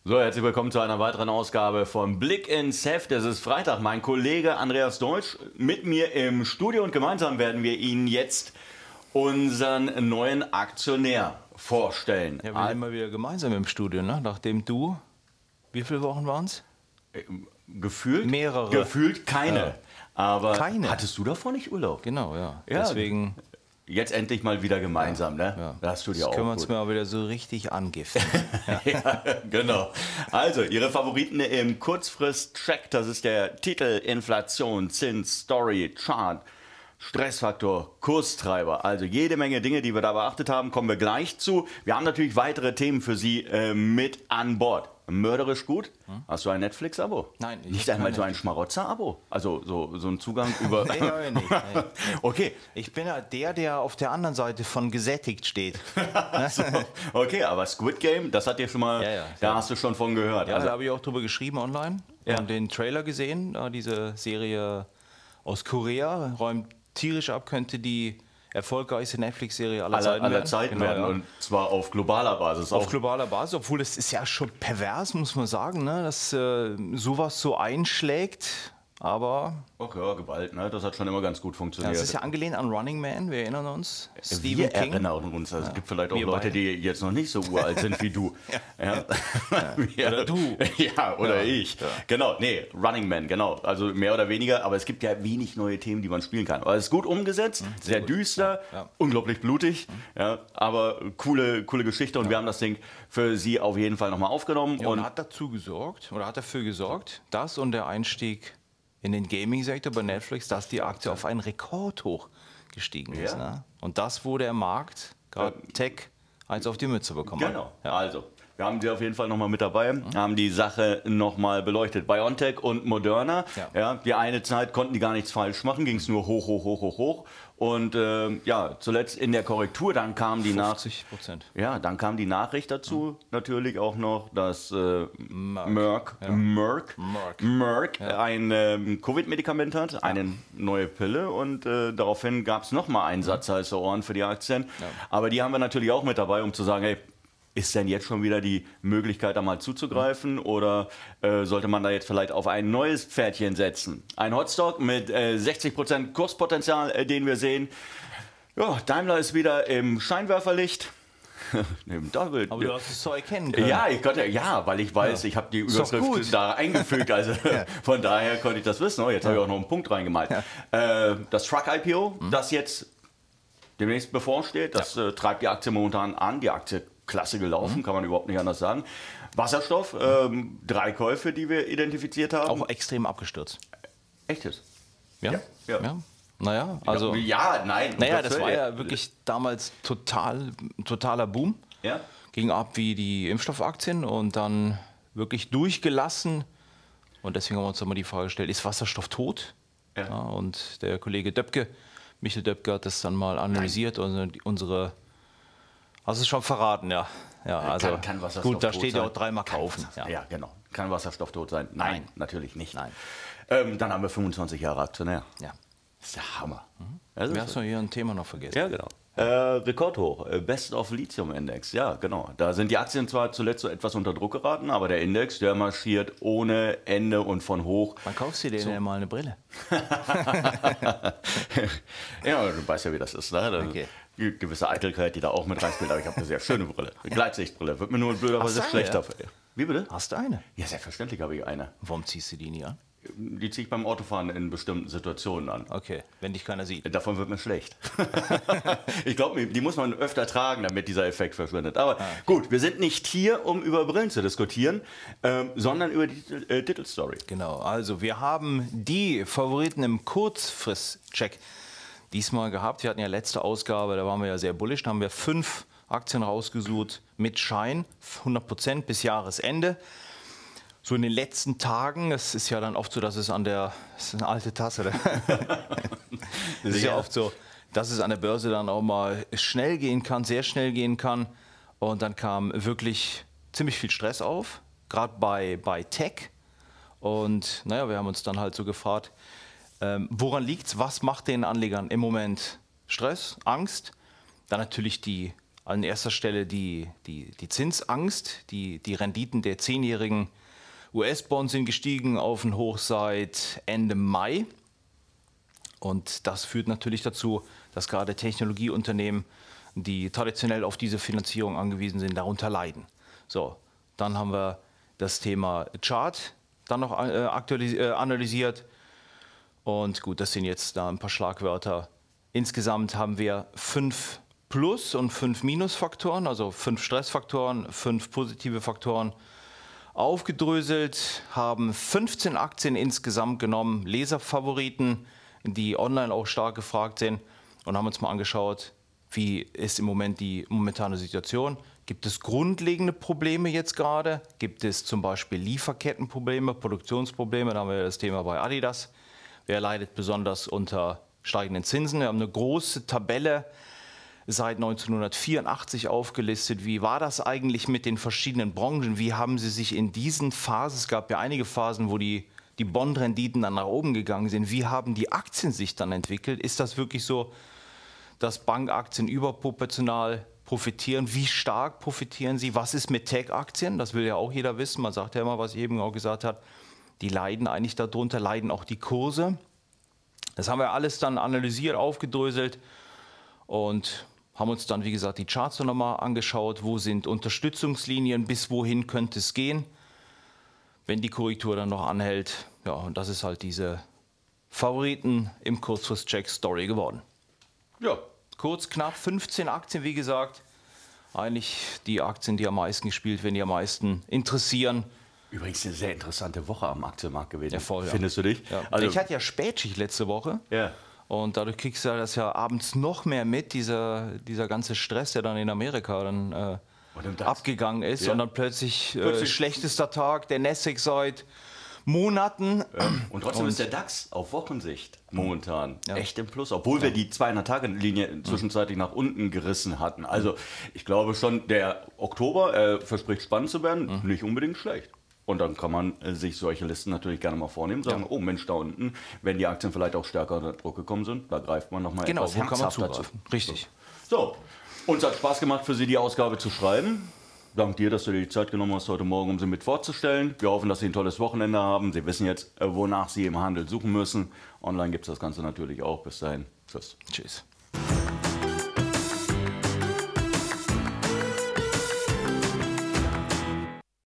So, herzlich willkommen zu einer weiteren Ausgabe von Blick ins Heft. Es ist Freitag. Mein Kollege Andreas Deutsch mit mir im Studio und gemeinsam werden wir Ihnen jetzt unseren neuen Aktionär vorstellen. Ja, wir sind immer wieder gemeinsam im Studio, ne? Nachdem du, wie viele Wochen waren es? Gefühlt? Mehrere. Gefühlt keine. Ja. Aber keine. Hattest du davor nicht Urlaub? Genau, ja. Ja, deswegen. Jetzt endlich mal wieder gemeinsam, ne? Ja. Da hast du dir Das auch können wir uns gut. mal wieder so richtig angiften. Ja, genau. Also, Ihre Favoriten im Kurzfrist-Track, das ist der Titel: Inflation, Zins, Story, Chart, Stressfaktor, Kurstreiber. Also jede Menge Dinge, die wir da beachtet haben, kommen wir gleich zu. Wir haben natürlich weitere Themen für Sie mit an Bord. Mörderisch gut. Hast du ein Netflix-Abo? Nein, ich Nicht hab einmal kein so ein Schmarotzer-Abo? Also so ein Zugang über... Nee, hab ich nicht. Nee. Okay. Ich bin ja der auf der anderen Seite von gesättigt steht. So, okay, aber Squid Game, das hat dir schon mal... Ja. Da hast du schon von gehört. Ja, Also, da habe ich auch drüber geschrieben online Ja. und den Trailer gesehen. Diese Serie aus Korea räumt tierisch ab, könnte die erfolgreichste Netflix-Serie aller Zeiten werden. Ja. Und zwar auf globaler Basis. Auf globaler Basis, obwohl es ist ja schon pervers, muss man sagen, ne, dass sowas so einschlägt. Aber Okay, ja, Gewalt, ne? Das hat schon immer ganz gut funktioniert. das ist ja angelehnt an Running Man, wir erinnern uns. Wir erinnern uns. Also es gibt vielleicht auch Wir Leute, beide. die jetzt noch nicht so uralt sind wie du. Ja. Ja. Oder du. Ja, oder Ja. ich. Ja. Genau, nee, Running Man, genau. Also mehr oder weniger, aber es gibt ja wenig neue Themen, die man spielen kann. Aber es ist gut umgesetzt, sehr gut. düster, Ja. unglaublich blutig, ja, aber coole Geschichte und wir haben das Ding für Sie auf jeden Fall nochmal aufgenommen. Ja, und hat dafür gesorgt, dass und der Einstieg in den Gaming-Sektor bei Netflix, dass die Aktie auf einen Rekordhoch gestiegen ist. Ja. Ne? Und das, wo der Markt, gerade Tech, eins auf die Mütze bekommen hat. Genau, also wir haben sie auf jeden Fall nochmal mit dabei, haben die Sache nochmal beleuchtet. BioNTech und Moderna, Ja. Die eine Zeit konnten die gar nichts falsch machen, ging es nur hoch, hoch, hoch, hoch, hoch. Und ja, zuletzt in der Korrektur, dann kam die 50%. Ja, dann kam die Nachricht dazu, natürlich auch noch, dass Merck ein Covid-Medikament hat, eine neue Pille und daraufhin gab es nochmal einen Satz heiße Ohren für die Aktien. Ja. Aber die haben wir natürlich auch mit dabei, um zu sagen, hey, ist denn jetzt schon wieder die Möglichkeit, da mal zuzugreifen oder sollte man da jetzt vielleicht auf ein neues Pferdchen setzen? Ein Hotstock mit 60% Kurspotenzial, den wir sehen. Ja, Daimler ist wieder im Scheinwerferlicht. Aber du hast es so erkennen können. Ja, weil ich weiß, ich habe die Ist doch Überschrift gut. da eingefügt, also von daher konnte ich das wissen. Oh, jetzt habe ich auch noch einen Punkt reingemalt. Das Truck-IPO, das jetzt demnächst bevorsteht, das treibt die Aktie momentan an. Die Aktie klasse gelaufen, kann man überhaupt nicht anders sagen. Wasserstoff, 3 Käufe, die wir identifiziert haben. Auch extrem abgestürzt. Echtes? Ja? Ja. Naja, also. Ja, nein. Naja, das war ja wirklich damals totaler Boom. Ja. Ging ab wie die Impfstoffaktien und dann wirklich durchgelassen. Und deswegen haben wir uns immer die Frage gestellt, ist Wasserstoff tot? Ja. Ja, und der Kollege Döpke, Michael Döpke, hat das dann mal analysiert und unsere. Hast du es schon verraten, ja. Ja, also kann Wasserstoff gut, da tot steht ja sein? auch 3-mal Kann kaufen. Wasserstoff- Ja, genau. Kann Wasserstoff tot sein? Nein, natürlich nicht. Nein. Dann haben wir 25 Jahre Aktionär. Ja. Das ist der Hammer. Also, Wir hast noch hier ein Thema noch vergessen. ja, genau. Rekordhoch, Best of Lithium Index, ja, genau. Da sind die Aktien zwar zuletzt so etwas unter Druck geraten, aber der Index, der marschiert ohne Ende und von hoch. Wann kaufst du dir denn mal eine Brille? Ja, du weißt ja, wie das ist, ne? Da Okay. gibt gewisse Eitelkeit, die da auch mit reinspielt, aber ich habe eine sehr schöne Brille. Eine Gleitsichtbrille, wird mir nur blöderweise Hast du eine, schlechter. Wie bitte? Hast du eine? Ja, selbstverständlich habe ich eine. Warum ziehst du die nie an? Die ziehe ich beim Autofahren in bestimmten Situationen an. Okay, wenn dich keiner sieht. Davon wird mir schlecht. Ich glaube, die muss man öfter tragen, damit dieser Effekt verschwindet. Aber gut, wir sind nicht hier, um über Brillen zu diskutieren, sondern über die Titelstory. Genau, also wir haben die Favoriten im Kurzfrist-Check diesmal gehabt. Wir hatten ja letzte Ausgabe, da waren wir ja sehr bullish, da haben wir 5 Aktien rausgesucht mit Schein, 100% bis Jahresende. So in den letzten Tagen, es ist ja dann oft so, dass es das ist eine alte Tasse, das ist ja oft so, dass es an der Börse dann auch mal schnell gehen kann, sehr schnell gehen kann. Und dann kam wirklich ziemlich viel Stress auf, gerade bei Tech. Und naja, wir haben uns dann halt so gefragt, woran liegt es, was macht den Anlegern im Moment Stress, Angst? Dann natürlich die An erster Stelle die Zinsangst. Die Renditen der 10-jährigen US-Bonds sind gestiegen auf ein Hoch seit Ende Mai. Und das führt natürlich dazu, dass gerade Technologieunternehmen, die traditionell auf diese Finanzierung angewiesen sind, darunter leiden. So, dann haben wir das Thema Chart dann noch analysiert. Und gut, das sind jetzt da ein paar Schlagwörter. Insgesamt haben wir 5 Plus- und 5 Minus-Faktoren, also 5 Stressfaktoren, 5 positive Faktoren aufgedröselt, haben 15 Aktien insgesamt genommen, Leserfavoriten, die online auch stark gefragt sind, und haben uns mal angeschaut, wie ist im Moment die momentane Situation. Gibt es grundlegende Probleme jetzt gerade? Gibt es zum Beispiel Lieferkettenprobleme, Produktionsprobleme? Da haben wir das Thema bei Adidas. Wer leidet besonders unter steigenden Zinsen? Wir haben eine große Tabelle seit 1984 aufgelistet. Wie war das eigentlich mit den verschiedenen Branchen? Wie haben sie sich in diesen Phasen, es gab ja einige Phasen, wo die Bondrenditen dann nach oben gegangen sind, wie haben die Aktien sich dann entwickelt? Ist das wirklich so, dass Bankaktien überproportional profitieren? Wie stark profitieren sie? Was ist mit Tech-Aktien? Das will ja auch jeder wissen. Man sagt ja immer, was ich eben auch gesagt habe, die leiden eigentlich darunter, leiden auch die Kurse. Das haben wir alles dann analysiert, aufgedröselt und haben uns dann, wie gesagt, die Charts nochmal angeschaut. Wo sind Unterstützungslinien? Bis wohin könnte es gehen, wenn die Korrektur dann noch anhält? Ja, und das ist halt diese Favoriten im Kurzfrist-Check-Story geworden. Ja. Kurz, knapp 15 Aktien, wie gesagt. Eigentlich die Aktien, die am meisten gespielt werden, die am meisten interessieren. Übrigens eine sehr interessante Woche am Aktienmarkt gewesen. Ja, voll, ja. Findest du dich? Ja. Also, ich hatte ja Spätschicht letzte Woche. Ja. Und dadurch kriegst du das ja abends noch mehr mit, dieser ganze Stress, der dann in Amerika dann abgegangen ist. Ja. Und dann plötzlich schlechtester Tag, der Nasdaq seit Monaten. Und trotzdem ist der DAX auf Wochensicht momentan echt im Plus, obwohl wir die 200-Tage-Linie zwischenzeitlich nach unten gerissen hatten. Also ich glaube schon, der Oktober verspricht spannend zu werden, nicht unbedingt schlecht. Und dann kann man sich solche Listen natürlich gerne mal vornehmen, sagen, oh Mensch, da unten, wenn die Aktien vielleicht auch stärker unter Druck gekommen sind, da greift man nochmal etwas herzhafter zu. Richtig. So, uns hat Spaß gemacht, für Sie die Ausgabe zu schreiben. Dank dir, dass du dir die Zeit genommen hast heute Morgen, um sie mit vorzustellen. Wir hoffen, dass Sie ein tolles Wochenende haben. Sie wissen jetzt, wonach Sie im Handel suchen müssen. Online gibt es das Ganze natürlich auch. Bis dahin. Tschüss. Tschüss.